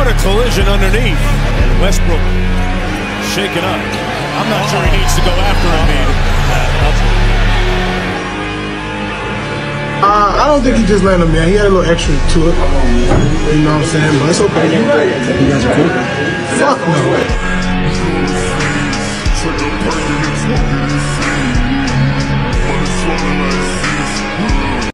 a collision underneath. And Westbrook shaken up. I'm not sure he needs to go after him. I don't think he just landed on me. He had a little extra to it. You know what I'm saying? But it's okay. You guys are cool? Fuck no.